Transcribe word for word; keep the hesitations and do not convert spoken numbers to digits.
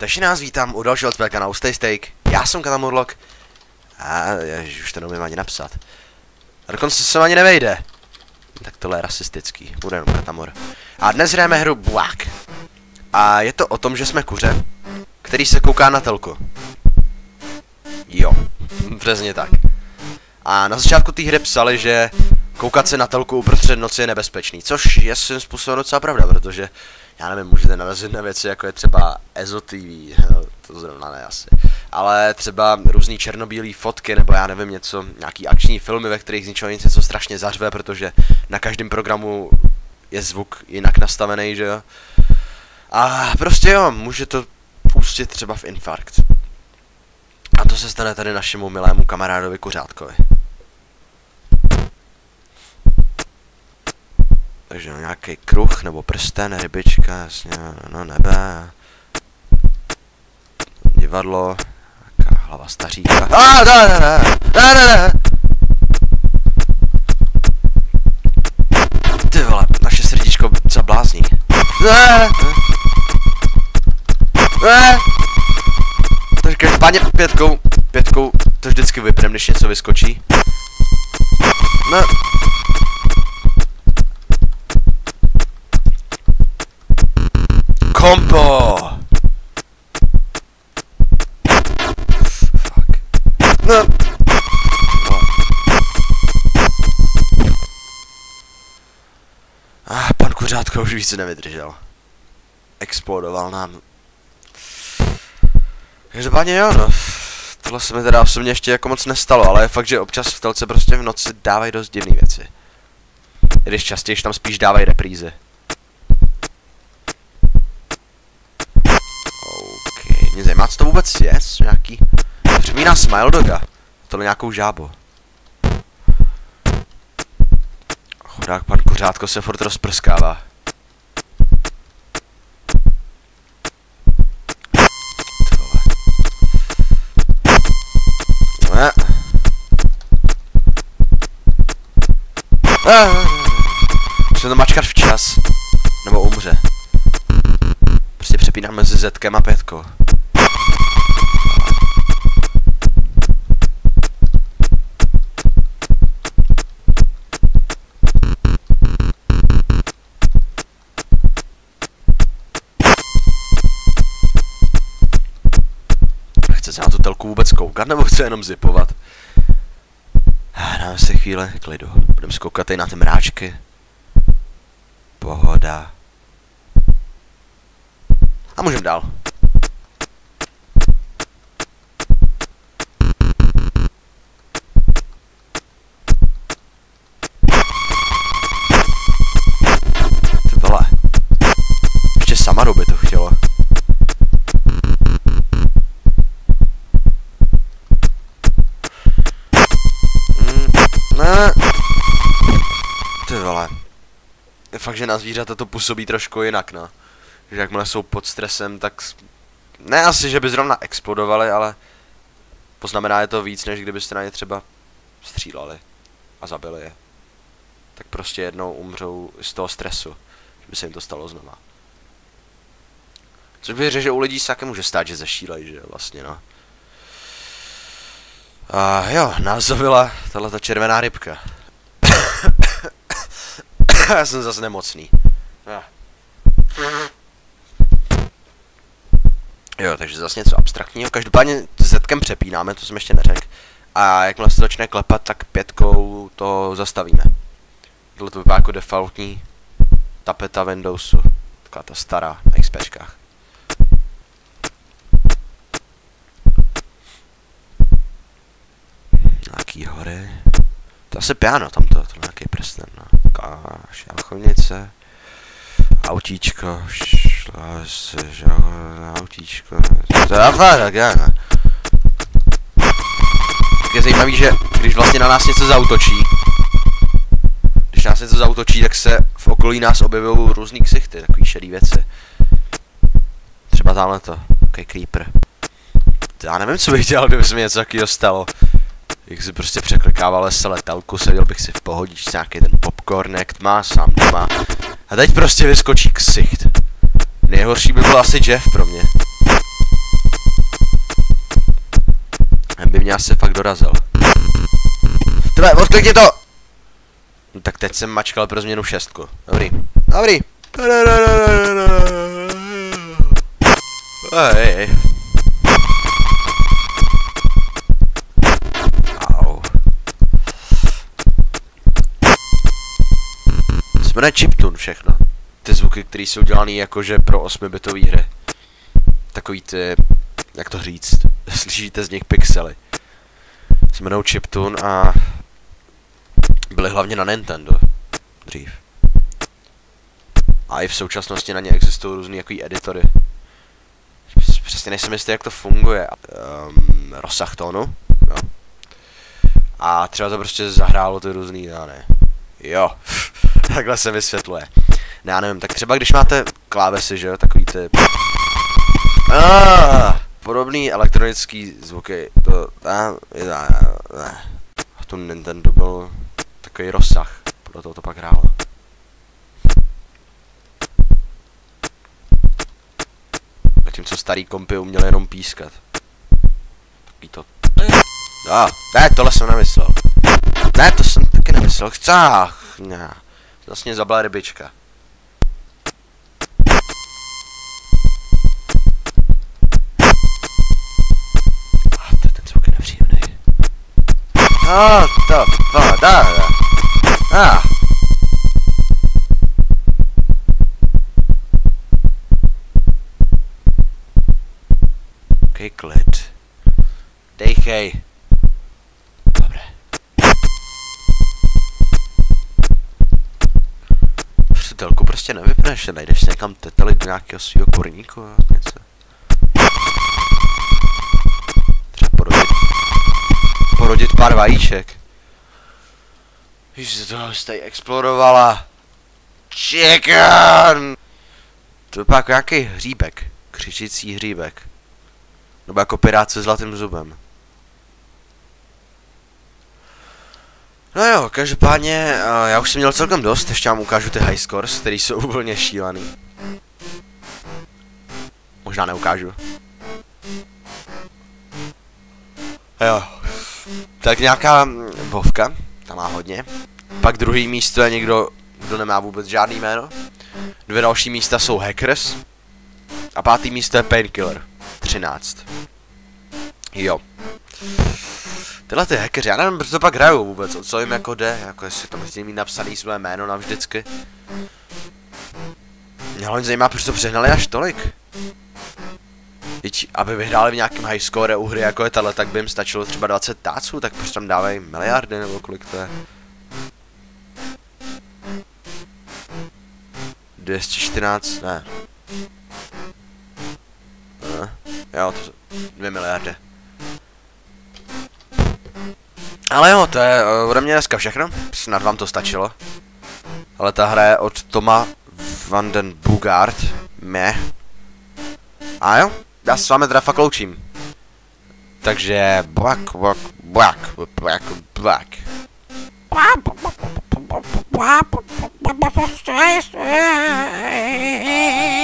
Takže nás vítám u dalšího let's play kanálu Stay Steak. Já jsem Katamurlock. A ježiš, už to neumím ani napsat. A dokonce se ani nevejde. Tak tohle je rasistický, bude jenom Katamur. A dnes hrajeme hru Buák. A je to o tom, že jsme kuře, který se kouká na telku. Jo, přesně tak. A na začátku té hry psali, že koukat se na telku uprostřed noci je nebezpečný, což je svým způsobem docela pravda, protože já nevím, můžete narazit na věci, jako je třeba Ezo T V, to zrovna ne asi, ale třeba různý černobílý fotky, nebo já nevím něco, nějaký akční filmy, ve kterých z ničeho nic něco strašně zařve, protože na každém programu je zvuk jinak nastavený, že jo. A prostě jo, může to pustit třeba v infarkt. A to se stane tady našemu milému kamarádovi Kuřátkovi. Takže no, nějaký kruh nebo prsten, rybička, jasně, no nebe. Divadlo, nějaká hlava staříka. A da da da da da da. Ty vole, naše srdíčko zablázní. Takže každopádně pětkou, pětkou to vždycky vypnem, když něco vyskočí. No. Kompo! Fuck. No. Ah, pan Kuřátko už více nevydržel. Explodoval nám. Každopádně jo, no. Tohle se mi teda osobně ještě jako moc nestalo, ale je fakt, že občas v telce prostě v noci dávají dost divné věci. I když častěji tam spíš dávají reprízy. OK, mě zajímá, co to vůbec je, nějaký... Připomíná Smile Doga. Tohle nějakou žábu. Chudák pan Kuřátko se furt rozprskává. Musím to mačkat včas. Nebo umře. Prostě přepínám mezi zetkem a pětkou. Chce se na tu telku vůbec koukat, nebo chce jenom zipovat? Dáme si chvíli klidu. Budeme zkoukat i na ty mráčky. Pohoda. A můžeme dál. Ty vole. Ještě Samaru by to chtělo. Ty vole. Je fakt, že na zvířata to působí trošku jinak, no. Že jakmile jsou pod stresem, tak... Ne asi, že by zrovna explodovali, ale... Poznamená je to víc, než kdybyste na ně třeba stříleli. A zabili je. Tak prostě jednou umřou z toho stresu. Že by se jim to stalo znova. Což bych řekl, že u lidí se také může stát, že zešílej, že jo, vlastně, no. A jo, nás zabila tahleta červená rybka. Já jsem zase nemocný. Jo, takže zase něco abstraktního. Každopádně zetkem přepínáme, to jsem ještě neřekl. A jakmile se začne klepat, tak pětkou to zastavíme. Tohle to vypadá jako defaultní tapeta Windowsu. Taková ta stará na XPčkách. Nějaký hory. To asi piano tamto, to je nějaký prsten, no. Šálchovnice. Autíčko. Autíčko. To je tak já, ne. Tak je zajímavý, že když vlastně na nás něco zautočí, když nás něco zautočí, tak se v okolí nás objevují různý ksichty, takový šedý věci. Třeba tamhle to, takový creeper. Já nevím, co bych dělal, kdyby se mi něco takového stalo. Jak si prostě překlikával se letelku, seděl bych si v pohodičce, nějaký ten popcornek, má sám doma. A teď prostě vyskočí ksicht. Nejhorší by byl asi Jeff pro mě. By mě asi fakt dorazil. Tebe, odklikni to! No, tak teď jsem mačkal pro změnu šestku. Dobrý. Dobrý. Hej, hej. Au. Jsme chiptune všechno. Ty zvuky, které jsou dělané jakože pro osmibitové hry. Takový ty, jak to říct, slyšíte z nich pixely. Se jmenou chiptune a byly hlavně na Nintendo dřív. A i v současnosti na ně existují různý jaký editory. Přesně nejsem jistý, jak to funguje. Um, rozsah tónu, jo. A třeba to prostě zahrálo ty různý, já ne. Jo, takhle se vysvětluje. Ne, já nevím, tak třeba když máte klávesy, že jo, takový ty... Ah, podobný elektronický zvuky, to... A, a, a, a tu Nintendo byl takový rozsah, podle toho to pak hrálo. Zatímco starý kompy uměli jenom pískat. Takový to... Ah, ne, tohle jsem nemyslel. Ne, to jsem taky nemyslel, chcách, ne. Vlastně zabila rybička. Oh, to, to, da, da. Ah. Okay, klid. Dejchej. Dobré. Přítelku prostě nevypneš, najdeš si někam teteli do nějakého svýho kurníku a něco. Třeba porodit. Porodit pár vajíček. Víš, že toho jste explorovala. Chicken! To je pak nějaký hříbek. Křičící hříbek. Nebo jako pirát se zlatým zubem. No jo, každopádně, uh, já už jsem měl celkem dost, ještě vám ukážu ty high scores, který jsou úplně šílený. Možná neukážu. Jo. Tak nějaká Vovka, tam má hodně. Pak druhý místo je někdo, kdo nemá vůbec žádný jméno. Dvě další místa jsou Hackers. A pátý místo je Painkiller. třináct. Jo. Tyhle ty hackers, já nevím, proč to pak hrajou vůbec, o co jim jako jde, jako jestli tam chtějí mít napsaný své jméno navždycky. Mě hlavně zajímá, proč to přehnali až tolik. Teď, aby vyhráli v nějakém high score u hry jako je tahle, tak by jim stačilo třeba dvacet táců, tak proč tam dávají miliardy nebo kolik to je? dvě stě čtrnáct, ne. ne. Jo, to jsou dvě miliardy. Ale jo, to je ode mě dneska všechno, snad vám to stačilo. Ale ta hra je od Toma van den Boogaard, meh. A jo, já s vámi teda fakt loučím. Takže black, black, black, black, black. black.